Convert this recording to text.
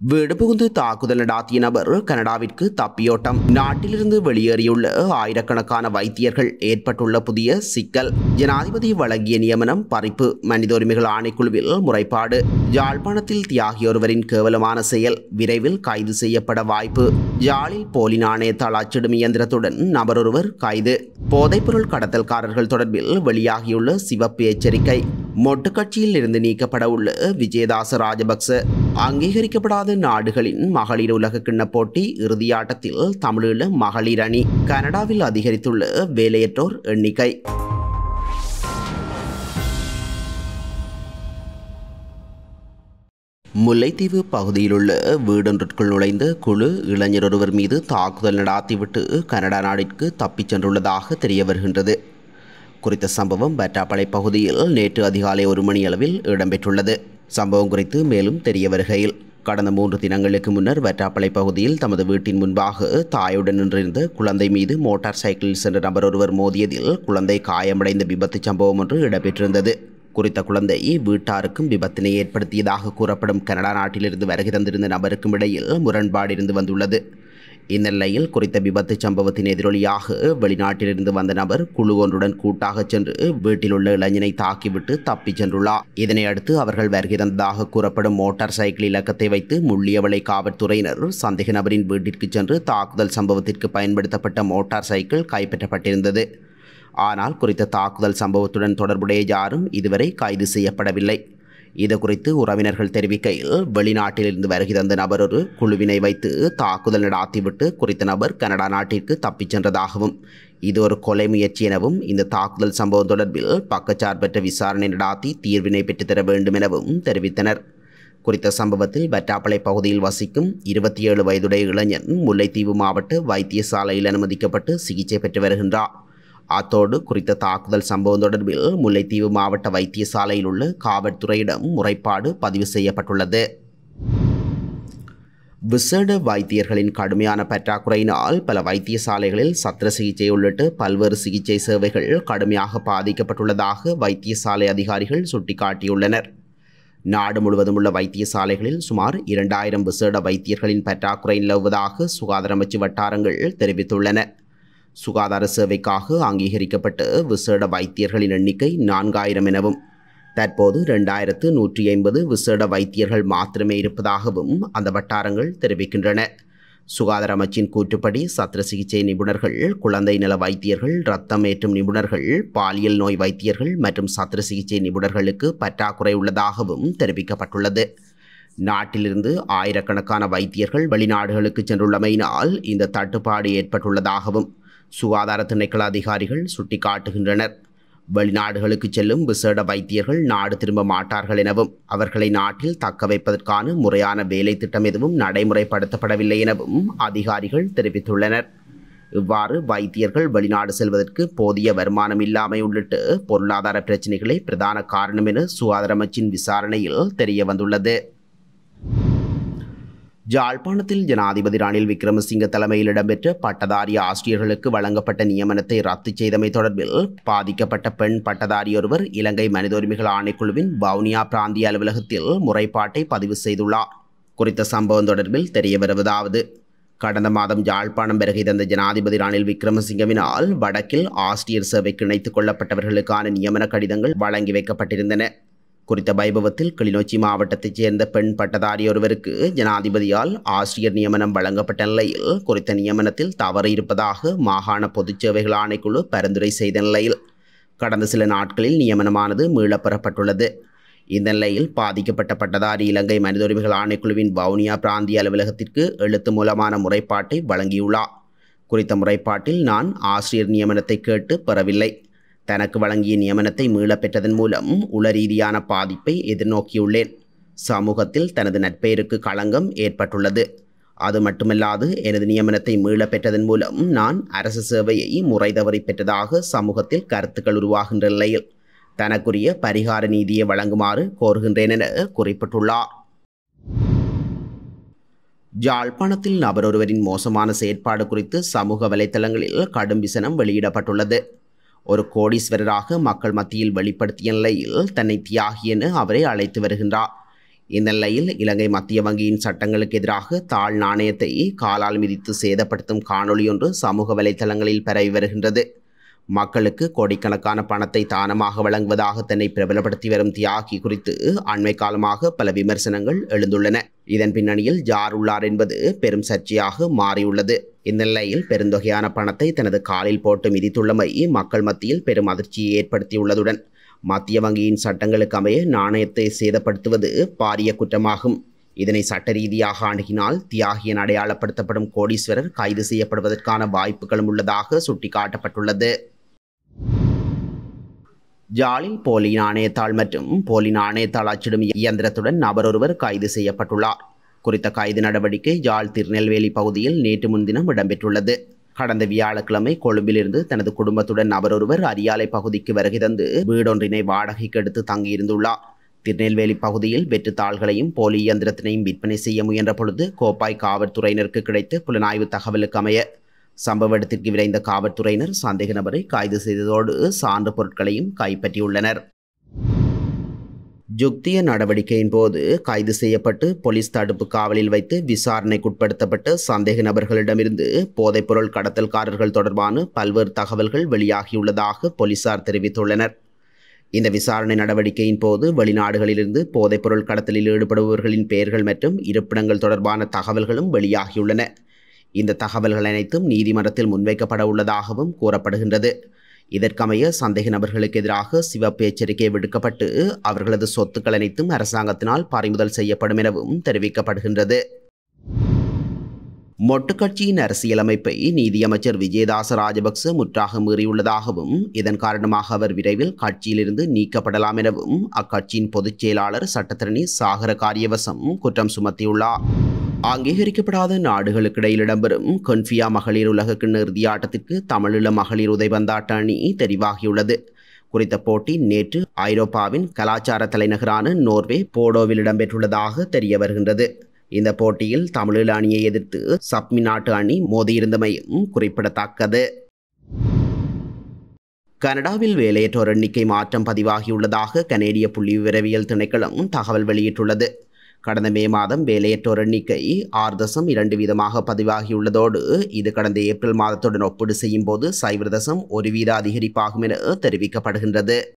வீடு புகுந்து தாக்குதல் நடாத்திய நபர் கனடாவிற்கு தப்பியோட்டம். நாட்டிலிருந்து வெளியேறியுள்ள ஆயிரக்கணக்கான வைத்தியர்கள் ஏற்பட்டுள்ள புதிய சிக்கல். ஜனாதிபதி வழங்கிய நியமனம் பறிப்பு. மனித உரிமைகள் ஆணைக்குழுவில் முறைப்பாடு. யாழ்ப்பாணத்தில் தியாகியொருவரின் கேவலமான செயல். விரைவில் கைது செய்யப்பட வாய்ப்பு. யாழில் போலி நாணயத்தால் அச்சிடும் இயந்திரத்துடன் நபரொருவர் கைது. போதைப்பொருள் கடத்தல்காரர்கள் தொடர்பில் வெளியாகியுள்ள சிவப்பு எச்சரிக்கை. மொட்டு கட்சியில் இருந்து நீக்கப்பட உள்ள விஜயதாச ராஜபக்ச. அங்கீகரிக்கப்படாத நாடுகளின் மகளிர் உலக கிண்ண போட்டி இறுதியாட்டத்தில் தமிழீழ மகளிர் அணி. கனடாவில் அதிகரித்துள்ள வேலையற்றோர் எண்ணிக்கை. முல்லைத்தீவு பகுதியிலுள்ள வீடொன்றிற்குள் நுழைந்த குழு இளைஞர் ஒருவர் மீது தாக்குதல் நடாத்திவிட்டு கனடா நாட்டிற்கு தப்பிச் சென்றுள்ளதாக தெரிய வருகின்றது. குறித்த சம்பவம் பட்டாப்பளை பகுதியில் நேற்று அதிகாலை 1 மணி அளவில் இடம்பெற்றுள்ளது. சம்பவம் குறித்து மேலும் தெரிய வருகையில், கடந்த 3 தினங்களுக்கு முன்னர் வட்டாப்பளை பகுதியில் தமது வீட்டின் முன்பாக தாயுடன் நின்றிருந்த குழந்தை மீது மோட்டார் சைக்கிளில் சென்ற நபர் ஒருவர் மோதியதில் குழந்தை காயமடைந்த விபத்து சம்பவம் ஒன்று இடம்பெற்றிருந்தது. குறித்த குழந்தை வீட்டாருக்கும் விபத்தினை ஏற்படுத்தியதாக கூறப்படும் கனடா நாட்டிலிருந்து வருகை தந்திருந்த நபருக்கும் இடையில் முரண்பாடு இருந்து வந்துள்ளது. இந்நிலையில் குறித்த விபத்து சம்பவத்தின் எதிரொலியாக வெளிநாட்டிலிருந்து வந்த நபர் குழு ஒன்றுடன் கூட்டாக சென்று வீட்டில் உள்ள இளைஞனை தாக்கிவிட்டு தப்பிச் சென்றுள்ளார். இதனையடுத்து அவர்கள் வருகை தந்ததாக கூறப்படும் மோட்டார் சைக்கிள் இலக்கத்தை வைத்து முள்ளியவளை காவல்துறையினர் சந்தேக நபரின் வீட்டிற்கு சென்று தாக்குதல் சம்பவத்திற்கு பயன்படுத்தப்பட்ட மோட்டார் சைக்கிள் கைப்பற்றப்பட்டிருந்தது. ஆனால் குறித்த தாக்குதல் சம்பவத்துடன் தொடர்புடைய யாரும் இதுவரை கைது செய்யப்படவில்லை. இது குறித்து உறவினர்கள் தெரிவிக்கையில், வெளிநாட்டிலிருந்து வருகை தந்த நபர் ஒரு குழுவினை வைத்து தாக்குதல் நடாத்திவிட்டு குறித்த நபர் கனடா நாட்டிற்கு தப்பிச் சென்றதாகவும், இது ஒரு கொலை முயற்சி எனவும், இந்த தாக்குதல் சம்பவம் தொடர்பில் பக்கச்சார்பற்ற விசாரணை நடாத்தி தீர்வினை பெற்றுத்தர வேண்டும் எனவும் தெரிவித்தனர். குறித்த சம்பவத்தில் வட்டாப்பளை பகுதியில் வசிக்கும் 27 வயதுடைய இளைஞன் முல்லைத்தீவு மாவட்ட வைத்தியசாலையில் அனுமதிக்கப்பட்டு சிகிச்சை பெற்று வருகின்றார். அத்தோடு குறித்த தாக்குதல் சம்பவம் தொடர்பில் முல்லைத்தீவு மாவட்ட வைத்தியசாலையில் உள்ள காவல்துறையிடம் முறைப்பாடு பதிவு செய்யப்பட்டுள்ளது. விசேட வைத்தியர்களின் கடுமையான பற்றாக்குறையினால் பல வைத்தியசாலைகளில் சத்திர சிகிச்சை உள்ளிட்ட பல்வேறு சிகிச்சை சேவைகள் கடுமையாக பாதிக்கப்பட்டுள்ளதாக வைத்தியசாலை அதிகாரிகள் சுட்டிக்காட்டியுள்ளனர். நாடு முழுவதும் உள்ள வைத்தியசாலைகளில் சுமார் 2000 விசேட வைத்தியர்களின் பற்றாக்குறை நிலவுவதாக சுகாதார அமைச்சு வட்டாரங்கள் தெரிவித்துள்ளன. சுகாதார சேவைக்காக அங்கீகரிக்கப்பட்ட விசேட வைத்தியர்களின் எண்ணிக்கை 4000 எனவும், தற்போது 2150 விசேட வைத்தியர்கள் மாத்திரமே இருப்பதாகவும் அந்த வட்டாரங்கள் தெரிவிக்கின்றன. சுகாதார அமைச்சின் கூற்றுப்படி சத்திர சிகிச்சை நிபுணர்கள், குழந்தை நல வைத்தியர்கள், இரத்தம் ஏற்றும் நிபுணர்கள், பாலியல் நோய் வைத்தியர்கள் மற்றும் சத்திர சிகிச்சை நிபுணர்களுக்கு பற்றாக்குறை உள்ளதாகவும் தெரிவிக்கப்பட்டுள்ளது. நாட்டிலிருந்து ஆயிரக்கணக்கான வைத்தியர்கள் வெளிநாடுகளுக்கு சென்றுள்ளமையினால் இந்த தட்டுப்பாடு ஏற்பட்டுள்ளதாகவும் சுகாதார திணைக்கள அதிகாரிகள் சுட்டிக்காட்டுகின்றனர். வெளிநாடுகளுக்கு செல்லும் விசேட வைத்தியர்கள் நாடு திரும்ப மாட்டார்கள் எனவும், அவர்களை நாட்டில் தக்க வைப்பதற்கான முறையான வேலை திட்டம் எதுவும் நடைமுறைப்படுத்தப்படவில்லை எனவும் அதிகாரிகள் தெரிவித்துள்ளனர். இவ்வாறு வைத்தியர்கள் வெளிநாடு செல்வதற்கு போதிய வருமானம் இல்லாமை உள்ளிட்ட பொருளாதார பிரச்சினைகளே பிரதான காரணம் என சுகாதார அமைச்சின் விசாரணையில் தெரிய வந்துள்ளது. யாழ்ப்பாணத்தில் ஜனாதிபதி ரணில் விக்ரமசிங்க தலைமையில் இடம்பெற்ற பட்டதாரி ஆசிரியர்களுக்கு வழங்கப்பட்ட நியமனத்தை ரத்து செய்தமை தொடர்பில் பாதிக்கப்பட்ட பெண் பட்டதாரியொருவர் இலங்கை மனித உரிமைகள் ஆணைக்குழுவின் வவுனியா பிராந்திய அலுவலகத்தில் முறைப்பாட்டை பதிவு செய்துள்ளார். குறித்த சம்பவம் தொடர்பில் தெரிய வருவதாவது, கடந்த மாதம் யாழ்ப்பாணம் வருகை தந்த ஜனாதிபதி ரணில் விக்ரமசிங்கவினால் வடக்கில் ஆசிரியர் சேவைக்கு இணைத்துக் கொள்ளப்பட்டவர்களுக்கான நியமன கடிதங்கள் வழங்கி வைக்கப்பட்டிருந்தன. குறித்த வைபவத்தில் கிளிநொச்சி மாவட்டத்தைச் சேர்ந்த பெண் பட்டதாரி ஒருவருக்கு ஜனாதிபதியால் ஆசிரியர் நியமனம் வழங்கப்பட்ட நிலையில் குறித்த நியமனத்தில் தவறு இருப்பதாக மாகாண பொதுச் சேவைகள் ஆணைக்குழு பரிந்துரை செய்த நிலையில் கடந்த சில நாட்களில் நியமனமானது மீளப்பெறப்பட்டுள்ளது. இந்த நிலையில் பாதிக்கப்பட்ட பட்டதாரி இலங்கை மனித உரிமைகள் ஆணைக்குழுவின் வவுனியா பிராந்திய அலுவலகத்திற்கு எழுத்து மூலமான முறைப்பாட்டை வழங்கியுள்ளார். குறித்த முறைப்பாட்டில், நான் ஆசிரியர் நியமனத்தை கேட்டு பெறவில்லை. தனக்கு வழங்கிய நியமனத்தை மீளப் பெற்றதன் மூலம் உளரீதியான பாதிப்பை எதிர்நோக்கியுள்ளேன். சமூகத்தில் தனது நட்பெயருக்கு களங்கம் ஏற்பட்டுள்ளது. அது மட்டுமல்லாது எனது நியமனத்தை மீளப் பெற்றதன் மூலம் நான் அரசு சேவையை முறை தவறி பெற்றதாக சமூகத்தில் கருத்துக்கள் உருவாகின்ற நிலையில் தனக்குரிய பரிகார நீதியை வழங்குமாறு கோருகின்றேன் என குறிப்பிட்டுள்ளார். யாழ்ப்பாணத்தில் நபரொருவரின் மோசமான செயற்பாடு குறித்து சமூக வலைத்தளங்களில் கடும் விசனம் வெளியிடப்பட்டுள்ளது. ஒரு கோடீஸ்வரராக மக்கள் மத்தியில் வெளிப்படுத்திய நிலையில் தன்னை தியாகி என அவரை அழைத்து வருகின்றார். இந்நிலையில் இலங்கை மத்திய வங்கியின் சட்டங்களுக்கு எதிராக தாழ் நாணயத்தை காலால் மிதித்து சேதப்படுத்தும் காணொளி ஒன்று சமூக வலைதளங்களில் பரவி வருகின்றது. மக்களுக்கு கோடிக்கணக்கான பணத்தை தானமாக வழங்குவதாக தன்னை பிரபலப்படுத்தி வரும் தியாகி குறித்து அண்மை காலமாக பல விமர்சனங்கள் எழுந்துள்ளன. இதன் பின்னணியில் யார் உள்ளார் என்பது பெரும் சர்ச்சையாக மாறியுள்ளது. இந்நிலையில் பெருந்தொகையான பணத்தை தனது காலில் போட்டு மிதித்துள்ளமை மக்கள் மத்தியில் பெரும் அதிர்ச்சியை ஏற்படுத்தியுள்ளதுடன் மத்திய வங்கியின் சட்டங்களுக்கு அமைய நாணயத்தை சேதப்படுத்துவது பாரிய குற்றமாகும். இதனை சட்ட ரீதியாக அணுகினால் தியாகி என அடையாளப்படுத்தப்படும் கோடீஸ்வரர் கைது செய்யப்படுவதற்கான வாய்ப்புகளும் உள்ளதாக சுட்டிக்காட்டப்பட்டுள்ளது. யாழில் போலி நாணயத்தாள் மற்றும் போலி நாணயத்தாள் அச்சிடும் இயந்திரத்துடன் நபர் ஒருவர் கைது செய்யப்பட்டுள்ளார். குறித்த கைது நடவடிக்கை யாழ் திருநெல்வேலி பகுதியில் நேற்று முன்தினம் இடம்பெற்றுள்ளது. கடந்த வியாழக்கிழமை கொழும்பிலிருந்து தனது குடும்பத்துடன் நபர் ஒருவர் அரியாலை பகுதிக்கு வருகை தந்து வீடொன்றினை வாடகைக்கு எடுத்து தங்கியிருந்துள்ளார். திருநெல்வேலி பகுதியில் வெற்றுத்தாள்களையும் போலி இயந்திரத்தினையும் விற்பனை செய்ய முயன்ற பொழுது கோப்பாய் காவல்துறையினருக்கு கிடைத்த புலனாய்வு தகவலுக்கு அமைய சம்பவ இடத்திற்கு விரைந்த காவல்துறையினர் சந்தேக நபரை கைது செய்ததோடு சான்று பொருட்களையும் கைப்பற்றியுள்ளனர். ஜுக்திய நடவடிக்கையின் போது கைது செய்யப்பட்டு போலீஸ் தடுப்பு காவலில் வைத்து விசாரணைக்குட்படுத்தப்பட்ட சந்தேக நபர்களிடமிருந்து போதைப்பொருள் கடத்தல்காரர்கள் தொடர்பான பல்வேறு தகவல்கள் வெளியாகியுள்ளதாக போலீசார் தெரிவித்துள்ளனர். இந்த விசாரணை நடவடிக்கையின் போது வெளிநாடுகளிலிருந்து போதைப்பொருள் கடத்தலில் ஈடுபடுபவர்களின் பெயர்கள் மற்றும் இருப்பிடங்கள் தொடர்பான தகவல்களும் வெளியாகியுள்ளன. இந்த தகவல்கள் அனைத்தும் நீதிமன்றத்தில் முன்வைக்கப்பட உள்ளதாகவும் கூறப்படுகின்றது. இதற்கமைய சந்தேக நபர்களுக்கு எதிராக சிவப்பு எச்சரிக்கை விடுக்கப்பட்டு அவர்களது சொத்துக்கள் அனைத்தும் அரசாங்கத்தினால் பறிமுதல் செய்யப்படும் எனவும் தெரிவிக்கப்படுகின்றது. மொட்டு கட்சியின் அரசியலமைப்பை நீதியமைச்சர் விஜயதாச ராஜபக்ச முற்றாக மீறியுள்ளதாகவும் இதன் காரணமாக அவர் விரைவில் கட்சியிலிருந்து நீக்கப்படலாம் எனவும் அக்கட்சியின் பொதுச் செயலாளர் சட்டத்தரணி சாகர காரியவசம் குற்றம் சுமத்தியுள்ளார். அங்கீகரிக்கப்படாத நாடுகளுக்கிடையில் இடம்பெறும் கொன்ஃபியா மகளிர் உலகக்கிண்ண இறுதி ஆட்டத்திற்கு தமிழீழ மகளிர் உதைபந்தாட்ட அணி தெரிவாகியுள்ளது. குறித்த போட்டி நேற்று ஐரோப்பாவின் கலாச்சார தலைநகரான நோர்வே போடோவில் இடம்பெற்றுள்ளதாக தெரிய வருகின்றது. இந்த போட்டியில் தமிழீழ அணியை எதிர்த்து சப்மி நாட்டு அணி மோதியிருந்தமையும் குறிப்பிடத்தக்கது. கனடாவில் வேலையற்றோர் எண்ணிக்கை மாற்றம் பதிவாகியுள்ளதாக கனேடிய புள்ளிவிவரவியல் திணைக்களம் தகவல் வெளியிட்டுள்ளது. கடந்த மே மாதம் வேலையற்றோர் எண்ணிக்கை 6.2% பதிவாகியுள்ளதோடு இது கடந்த ஏப்ரல் மாதத்துடன் ஒப்பீடு செய்யும் போது 0.1% அதிகரிப்பாகும் என தெரிவிக்கப்படுகின்றது.